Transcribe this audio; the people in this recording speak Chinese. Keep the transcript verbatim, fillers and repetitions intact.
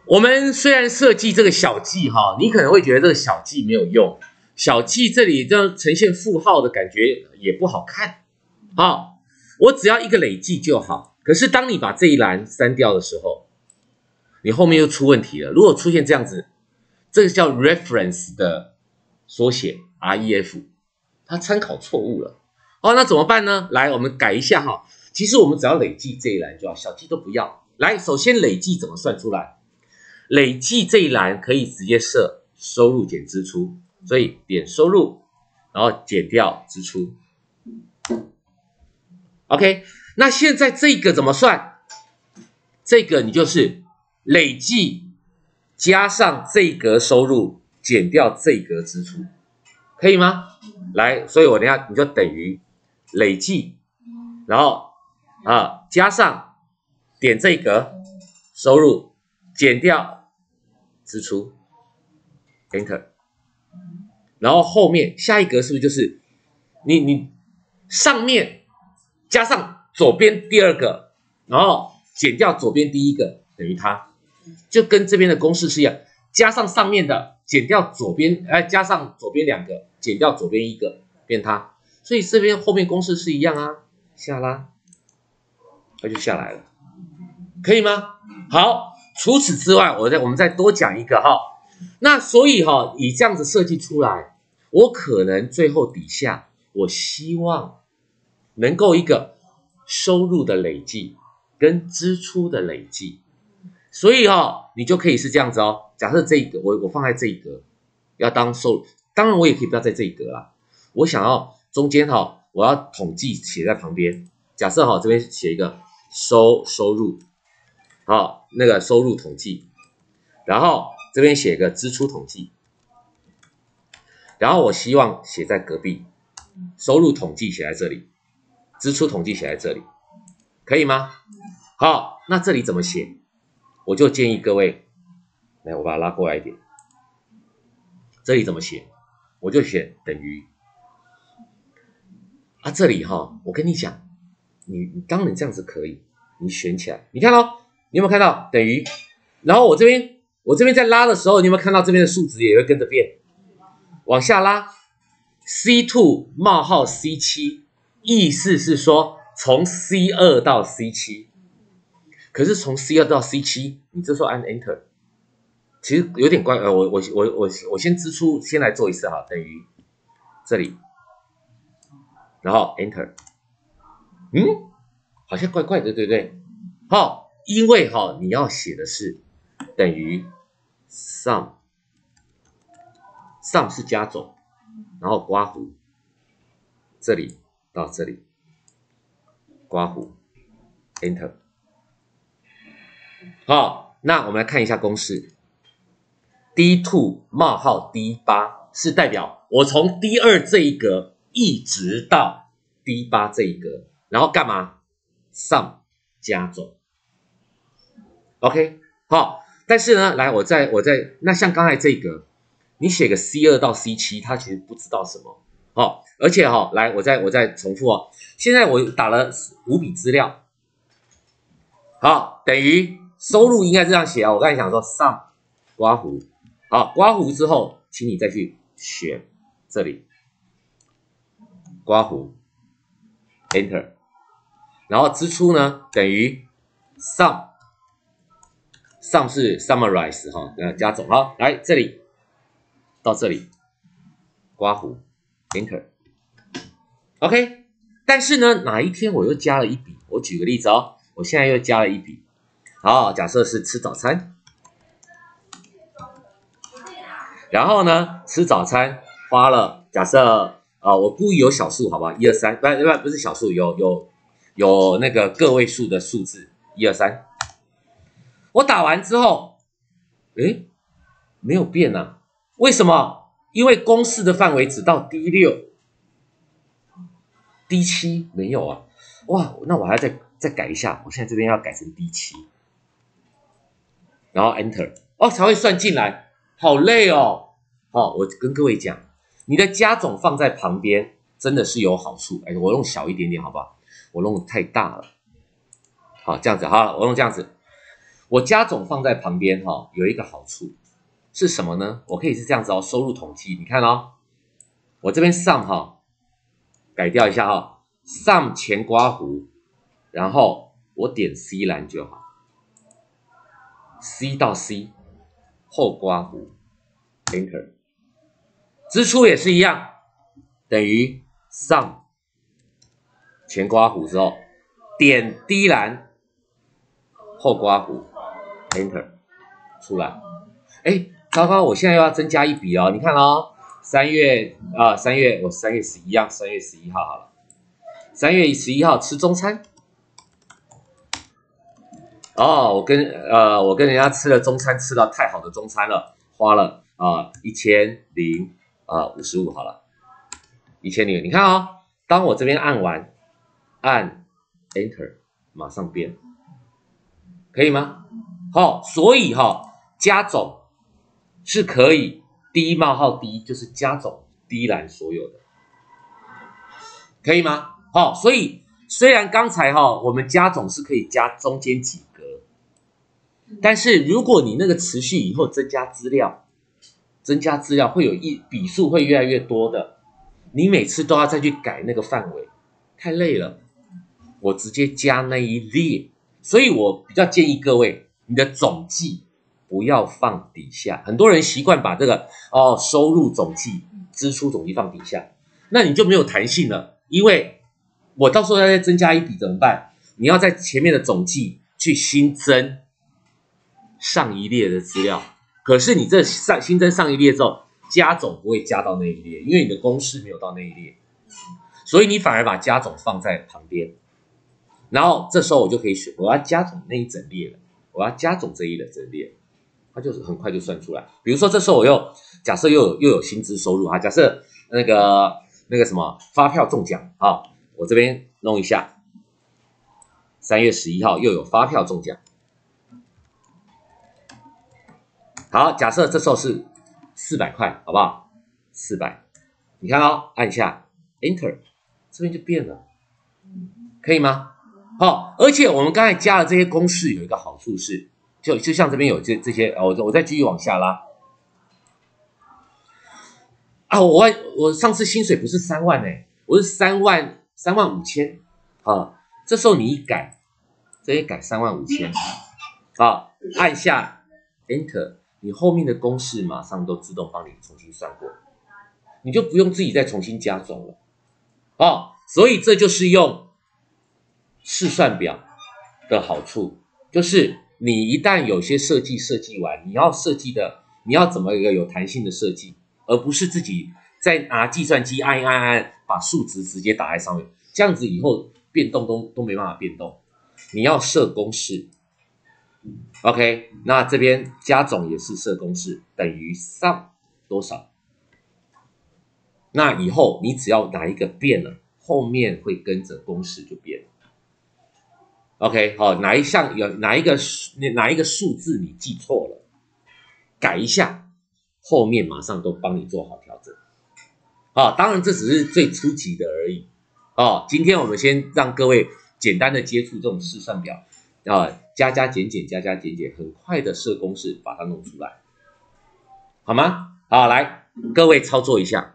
我们虽然设计这个小记哈，你可能会觉得这个小记没有用，小记这里这样呈现负号的感觉也不好看。好，我只要一个累计就好。可是当你把这一栏删掉的时候，你后面又出问题了。如果出现这样子，这个叫 reference 的缩写 R E F， 它参考错误了。哦，那怎么办呢？来，我们改一下哈。其实我们只要累计这一栏就好，小记都不要。来，首先累计怎么算出来？累计这一栏可以直接设收入减支出，所以点收入，然后减掉支出。OK， 那现在这个怎么算？这个你就是累计加上这一格收入减掉这一格支出，可以吗？来，所以我等一下你就等于累计，然后啊加上点这一格收入减掉支出 ，Enter， 然后后面下一格是不是就是你你上面加上左边第二个，然后减掉左边第一个等于它，就跟这边的公式是一样，加上上面的减掉左边，哎，加上左边两个减掉左边一个变它，所以这边后面公式是一样啊，下拉，它就下来了，可以吗？好，除此之外，我再我们再多讲一个哈，那所以哈，以这样子设计出来，我可能最后底下我希望能够一个收入的累计跟支出的累计，所以哈，你就可以是这样子哦。假设这一格我我放在这一格要当收入，当然我也可以不要在这一格啦。我想要中间哈，我要统计写在旁边。假设哈这边写一个收收入，好，那个收入统计，然后这边写个支出统计，然后我希望写在隔壁，收入统计写在这里，支出统计写在这里，可以吗？好，那这里怎么写？我就建议各位，来，我把它拉过来一点。这里怎么写？我就写等于啊，这里哈，我跟你讲，你你当然这样子可以，你选起来，你看哦，你有没有看到等于？然后我这边我这边在拉的时候，你有没有看到这边的数值也会跟着变？往下拉 ，C 二 冒号 C 七， 意思是说从 C 二 到 C 七。可是从 C 二 到 C 七， 你这时候按 Enter， 其实有点怪。呃，我我我我我先支出，先来做一次哈，等于这里，然后 Enter， 嗯，好像怪怪的，对不对？好，因为哈你要写的是等于 sum， sum 是加总，然后刮弧，这里到这里，刮弧 Enter。好，那我们来看一下公式 ，D 二 冒号 D 八 是代表我从 D 二 这一格一直到 D 八 这一格，然后干嘛 ？sum 加总 ，OK， 好，但是呢，来我再我再那像刚才这一格，你写个 C 二 到 C 七， 它其实不知道什么，好，而且哈，来我再我再重复哦，现在我打了五笔资料，好，等于。收入应该这样写啊，我刚才想说 sum 刮弧，好，刮弧之后，请你再去选这里，刮弧 Enter， 然后支出呢等于 sum， sum 是 summarize 哈，呃加总，好，来这里到这里，刮弧 Enter， OK， 但是呢哪一天我又加了一笔，我举个例子哦，我现在又加了一笔。好，假设是吃早餐，然后呢，吃早餐花了，假设啊、呃，我故意有小数，好不好？一二三，不不不是小数，有有有那个个位数的数字，一二三。我打完之后，诶，没有变啊，为什么？因为公式的范围只到 D 六 ，D 七没有啊。哇，那我还要再再改一下，我现在这边要改成 D 七。然后 Enter， 哦，才会算进来，好累哦。好、哦，我跟各位讲，你的加总放在旁边真的是有好处。哎，我弄小一点点好不好？我弄太大了。好，这样子好了，我弄这样子。 我加总放在旁边哈、哦，有一个好处是什么呢？我可以是这样子哦，收入统计，你看哦，我这边 sum 哈、哦，改掉一下哈、哦、，sum 前刮弧，然后我点 C 栏就好 ，C 到 C 后刮弧 ，Enter， 支出也是一样，等于 sum 前刮弧之后，点 D 栏后刮弧 ，Enter 出来。哎，糟糕，我现在又要增加一笔哦。你看哦，三月啊、呃，三月我三月十一啊，三月十一号好了，三月十一号吃中餐。哦，我跟呃我跟人家吃了中餐，吃到太好的中餐了，花了啊一千零啊五十五好了，一千零。你看哦，当我这边按完，按 Enter， 马上变，可以吗？好、哦，所以哈、哦、加总是可以 D 冒号 D 就是加总 D 栏所有的，可以吗？好、哦，所以虽然刚才哈、哦、我们加总是可以加中间几格，但是如果你那个持续以后增加资料，增加资料会有一笔数会越来越多的，你每次都要再去改那个范围，太累了。我直接加那一列，所以我比较建议各位，你的总计不要放底下。很多人习惯把这个哦收入总计、支出总计放底下，那你就没有弹性了，因为我到时候要再增加一笔怎么办？你要在前面的总计去新增上一列的资料，可是你这上新增上一列之后，加总不会加到那一列，因为你的公式没有到那一列，所以你反而把加总放在旁边。然后这时候我就可以选，我要加总那一整列了，我要加总这一整列，它就是很快就算出来。比如说这时候我又假设又有又有薪资收入哈，假设那个那个什么发票中奖啊，我这边弄一下，三月十一号又有发票中奖。好，假设这时候是四百块，好不好？四百，你看哦，按下 Enter， 这边就变了，可以吗？好、哦，而且我们刚才加了这些公式，有一个好处是，就就像这边有这这些，我我再继续往下拉。啊，我我上次薪水不是三万哎，我是三万三万五千啊。这时候你一改，这也改三万五千，啊，按下 Enter， 你后面的公式马上都自动帮你重新算过，你就不用自己再重新加总了。哦，所以这就是用试算表的好处，就是你一旦有些设计设计完，你要设计的，你要怎么一个有弹性的设计，而不是自己再拿计算机按一按按，把数值直接打在上面，这样子以后变动都都没办法变动。你要设公式 ，OK， 那这边加总也是设公式，等于 sum 多少？那以后你只要哪一个变了，后面会跟着公式就变了。OK， 好，哪一项有哪一个哪一个数字你记错了，改一下，后面马上都帮你做好调整。啊，当然这只是最初级的而已。哦，今天我们先让各位简单的接触这种试算表，啊，加加减减，加加减减，很快的设公式把它弄出来，好吗？好，来，各位操作一下。